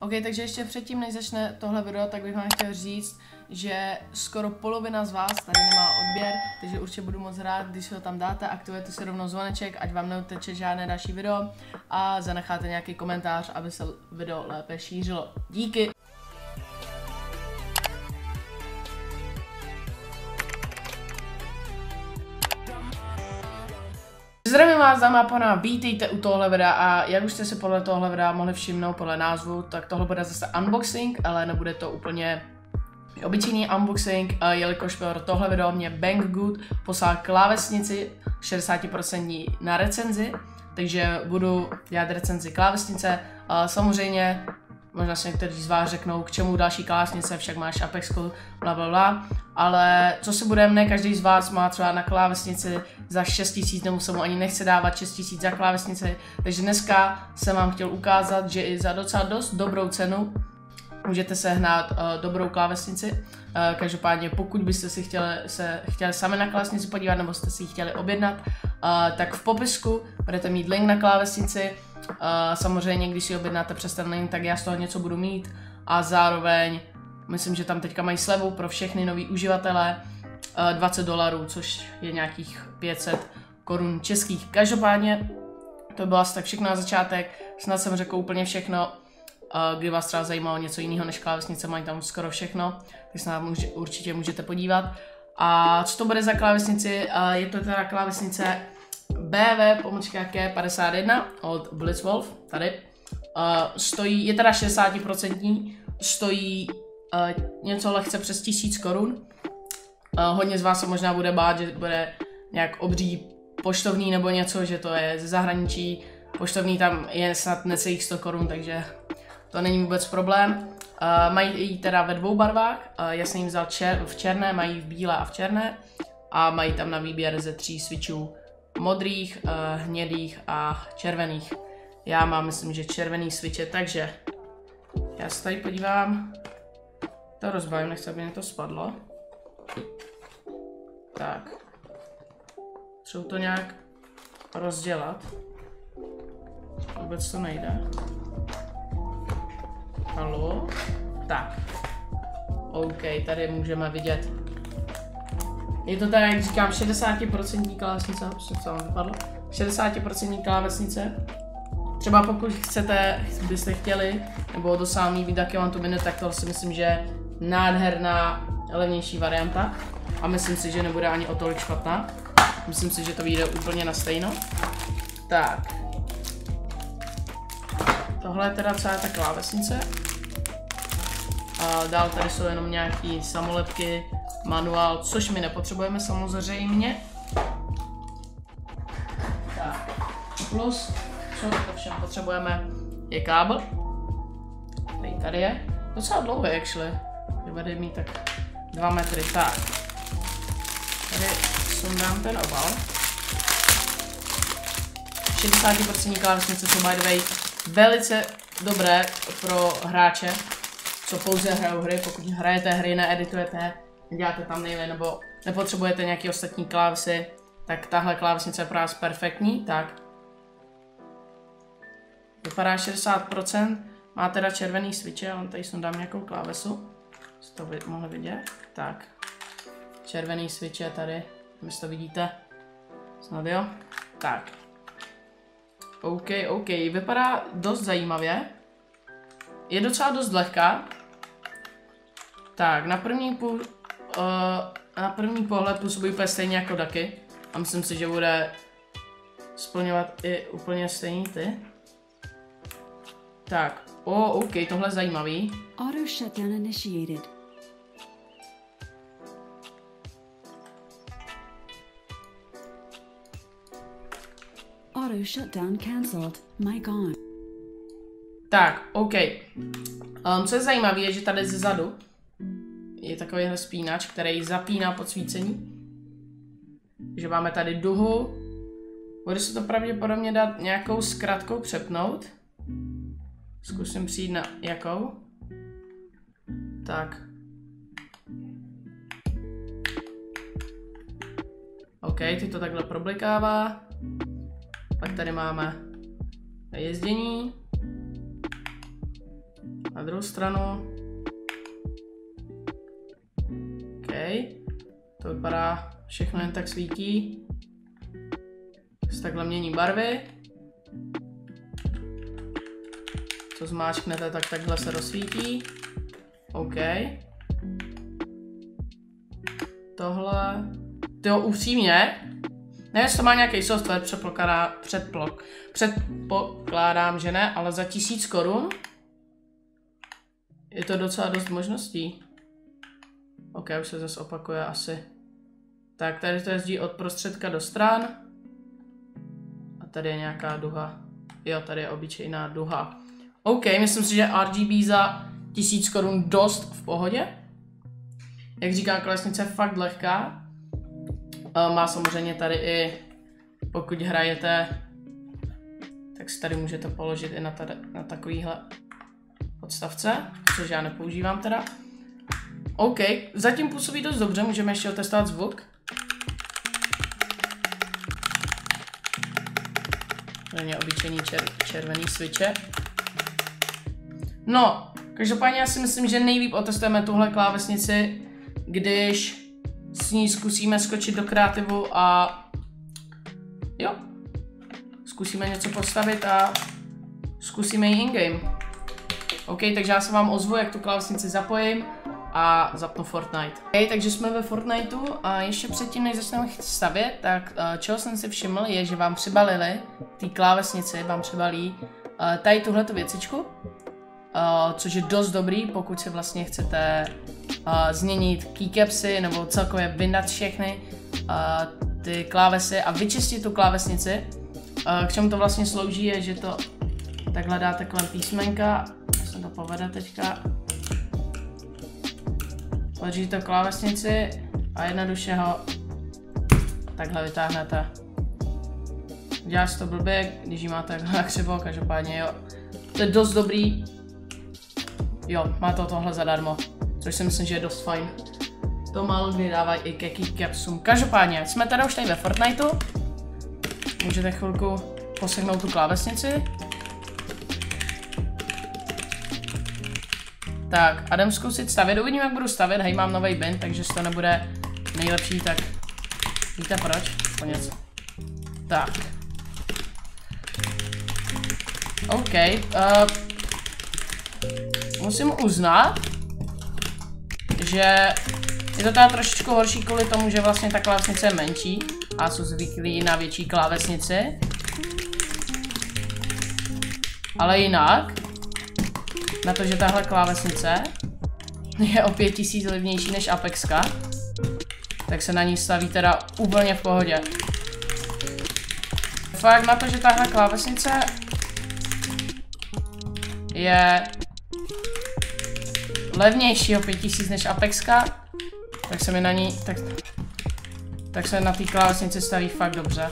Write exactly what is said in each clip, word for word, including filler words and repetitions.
OK, takže ještě předtím, než začne tohle video, tak bych vám chtěl říct, že skoro polovina z vás tady nemá odběr, takže určitě budu moc rád, když si ho tam dáte, aktivujete si rovnou zvoneček, ať vám neuteče žádné další video a zanecháte nějaký komentář, aby se video lépe šířilo. Díky! Zdravím vás, dámy a pánové, vítejte u tohle videa a jak už jste si podle tohle videa mohli všimnout podle názvu, tak tohle bude zase unboxing, ale nebude to úplně obyčejný unboxing, jelikož pro tohle video mě Banggood poslal klávesnici šedesát procent na recenzi, takže budu dělat recenzi klávesnice. Samozřejmě, možná si někteří z vás řeknou, k čemu další klávesnice, však máš Apexku, bla bla bla, ale co si budeme, ne každý z vás má třeba na klávesnici za šest tisíc, nebo se mu ani nechce dávat šest tisíc za klávesnici, takže dneska jsem vám chtěl ukázat, že i za docela dost dobrou cenu můžete sehnat uh, dobrou klávesnici. Uh, každopádně pokud byste si chtěli, se chtěli sami na klávesnici podívat, nebo jste si ji chtěli objednat, uh, tak v popisku budete mít link na klávesnici. Uh, samozřejmě, když si objednáte přes ten link, tak já z toho něco budu mít a zároveň myslím, že tam teďka mají slevu pro všechny nový uživatele uh, dvacet dolarů, což je nějakých pět set korun českých. Každopádně to bylo asi tak všechno na začátek, snad jsem řekl úplně všechno. Uh, kdy vás třeba zajímalo něco jiného než klávesnice, mají tam skoro všechno, tak se nám může, určitě můžete podívat. A co to bude za klávesnici? Uh, je to teda klávesnice B V pomlčka K padesát jedna od Blitzwolf, tady. Uh, stojí, je teda šedesát procent, stojí uh, něco lehce přes tisíc korun. Uh, hodně z vás se možná bude bát, že bude nějak obří poštovní nebo něco, že to je ze zahraničí. Poštovní tam je snad necelých sto korun, takže to není vůbec problém. Uh, mají ji teda ve dvou barvách, uh, já jsem jim vzal čer v černé, mají v bílé a v černé. A mají tam na výběr ze tří switchů modrých, uh, hnědých a červených. Já mám, myslím, že červený switche, takže já se tady podívám. To rozbavím, nechci, aby mě to spadlo. Tak. Třeba to nějak rozdělat. Vůbec to nejde. Halo? Tak. OK, tady můžeme vidět. Je to tady, jak říkám, šedesát procent klávesnice, prostě co vám vypadlo. šedesát procent klávesnice. Třeba pokud chcete, byste chtěli, nebo dosáhnout mít taky minut, tak to si myslím, že je nádherná, levnější varianta. A myslím si, že nebude ani o tolik špatná. Myslím si, že to vyjde úplně na stejno. Tak. Tohle je teda celá ta klávesnice. A dál tady jsou jenom nějaký samolepky, manuál, což my nepotřebujeme samozřejmě. Tak. Plus, co to všem potřebujeme, je kábel. Tady, tady je. Docela dlouhý, actually. Bude mít tak dva metry. Tak. Tady sundám ten obal. šedesát procent klávesnice jsou by the way velice dobré pro hráče, co pouze hrajou hry. Pokud hrajete hry, needitujete, neděláte tam nejle, nebo nepotřebujete nějaký ostatní klávesy, tak tahle klávesnice je pro vás perfektní. Tak. Vypadá šedesát procent, má teda červený switch, já vám tady sundám nějakou klávesu, jste to mohli vidět. Tak. Červený switch je tady, jestli to vidíte. Snad jo. Tak. OK, OK, vypadá dost zajímavě. Je docela dost lehká. Tak, na první, půl, uh, na první pohled působí úplně stejně jako Ducky. A myslím si, že bude splňovat i úplně stejný ty. Tak, o, oh, OK, tohle je zajímavý. Auto shutdown initiated. Auto shutdown cancelled. Mic on. Tak, OK. Um, co je zajímavé, je, že tady zezadu je takovýhle spínač, který zapíná podsvícení. Takže máme tady duhu. Bude se to pravděpodobně dát nějakou zkratkou přepnout. Zkusím přijít na jakou. Tak. OK, teď to takhle problikává. Pak tady máme jezdění. Na druhou stranu. OK. To vypadá, všechno jen tak svítí. Se takhle mění barvy. Co zmáčknete, tak takhle se rozsvítí. OK. Tohle. Tyjo, upřímně. Ne, jestli to má nějaký software, předpokládám, předplok, předpokládám, že ne, ale za tisíc korun je to docela dost možností. OK, už se zase opakuje asi. Tak, tady to jezdí od prostředka do stran. A tady je nějaká duha. Jo, tady je obyčejná duha. OK, myslím si, že R G B za tisíc korun dost v pohodě. Jak říkám, klávesnice je fakt lehká. Má samozřejmě tady i, pokud hrajete, tak si tady můžete položit i na, tady, na takovýhle podstavce, což já nepoužívám teda. OK, zatím působí dost dobře, můžeme ještě otestovat zvuk. To je obyčejný čer, červený switche. No, každopádně já si myslím, že nejlíp otestujeme tuhle klávesnici, když s ní zkusíme skočit do kreativu a jo, zkusíme něco postavit a zkusíme ji in-game. OK, takže já se vám ozvu, jak tu klávesnici zapojím a zapnu Fortnite. OK, takže jsme ve Fortniteu a ještě předtím, než začneme stavět, tak uh, čeho jsem si všiml je, že vám přibalili ty klávesnici, vám přibalí uh, tady tuhletu věcičku, uh, což je dost dobrý, pokud si vlastně chcete uh, změnit keycapsy nebo celkově vyndat všechny uh, ty klávesy a vyčistit tu klávesnici. Uh, k čemu to vlastně slouží je, že to takhle dáte kolem písmenka, se to povede teďka. Otevřete klávesnici a jednoduše ho takhle vytáhnete. Dělá se to blbě, když ji máte takhle na křivo, každopádně jo. To je dost dobrý. Jo, má to tohle zadarmo, což si myslím, že je dost fajn. To málo kdy dávají i ke keycapsům. Každopádně, jsme teda už tady ve Fortniteu. Můžete chvilku poseknout tu klávesnici. Tak, a jdem zkusit stavět, uvidím, jak budu stavět, hej, mám nový bin, takže to nebude nejlepší, tak víte proč? Po něco. Tak. OK, uh, musím uznat, že je to teda trošičku horší kvůli tomu, že vlastně ta klávesnice je menší a jsou zvyklí na větší klávesnici. Ale jinak, na to, že tahle klávesnice je o pět tisíc levnější než Apexka, tak se na ní staví teda úplně v pohodě. Fakt na to, že tahle klávesnice je levnější o pět tisíc než Apexka, tak se mi na ní, tak, tak se na té klávesnici staví fakt dobře.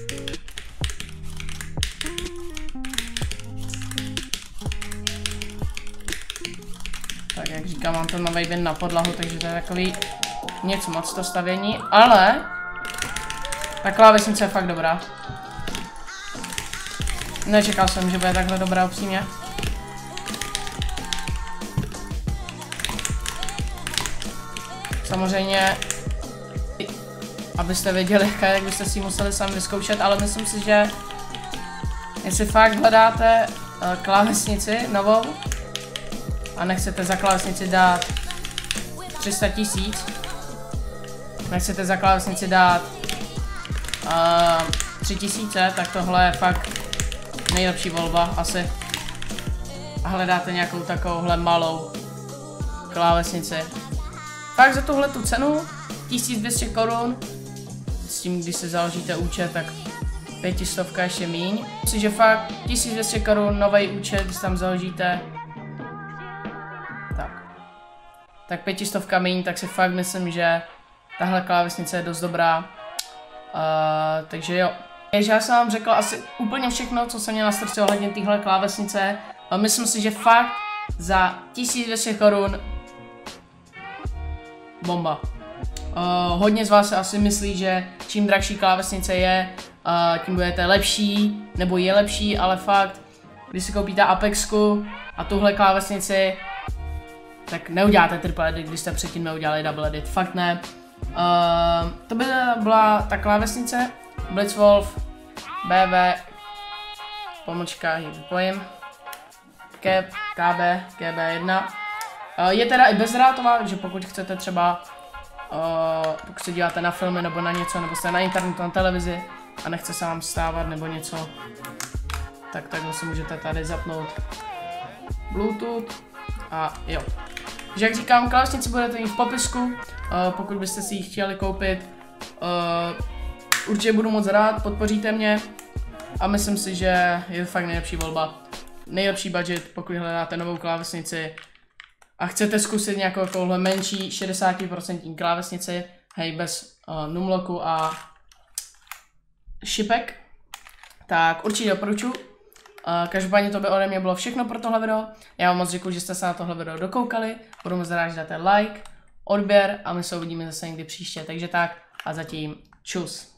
Tak jak říkám, mám ten nový bin na podlahu, takže to je takový něco moc to stavění, ale ta klávesnice je fakt dobrá. Nečekal jsem, že bude takhle dobrá, upřímně. Samozřejmě, abyste věděli, jak byste si museli sami vyzkoušet, ale myslím si, že jestli fakt hledáte uh, klávesnici novou a nechcete za klávesnici dát tři sta tisíc, nechcete za klávesnici dát uh, tři tisíce, tak tohle je fakt nejlepší volba asi. A hledáte nějakou takovouhle malou klávesnici. Fakt za tuhle tu cenu, tisíc dvě stě korun, s tím, když si založíte účet, tak pětistovka ještě míň. Myslím, že fakt tisíc dvě stě korun, nový účet, když tam založíte, tak, tak pětistovka míň, tak si fakt myslím, že tahle klávesnice je dost dobrá. Uh, takže jo. Takže já jsem vám řekl asi úplně všechno, co jsem měl na srdci ohledně téhle klávesnice. A myslím si, že fakt za tisíc dvě stě korun bomba. Uh, hodně z vás se asi myslí, že čím drahší klávesnice je, uh, tím budete lepší, nebo je lepší, ale fakt, když si koupíte Apexku A tuhle klávesnici, tak neuděláte triple edit, když jste předtím neudělali double edit, fakt ne. Uh, to by byla ta klávesnice, Blitzwolf, B V, pomlčka, ji vypojím, K, KB, G B jedna. Uh, je teda i bezdrátová, takže pokud chcete třeba, uh, pokud se díváte na filmy nebo na něco, nebo jste na internetu, na televizi a nechce se vám stávat nebo něco, tak takhle si můžete tady zapnout Bluetooth a jo. Takže jak říkám, klávesnici budete mít v popisku, uh, pokud byste si ji chtěli koupit, uh, určitě budu moc rád, podpoříte mě a myslím si, že je fakt nejlepší volba. Nejlepší budget, pokud hledáte novou klávesnici a chcete zkusit nějakou takovouhle menší šedesát procent klávesnici, hej, bez uh, numlocku a šipek, tak určitě doporučuji. Uh, každopádně to by ode mě bylo všechno pro tohle video. Já vám moc děkuji, že jste se na tohle video dokoukali. Budu moc rád, že dáte like, odběr a my se uvidíme zase někdy příště. Takže tak a zatím čus.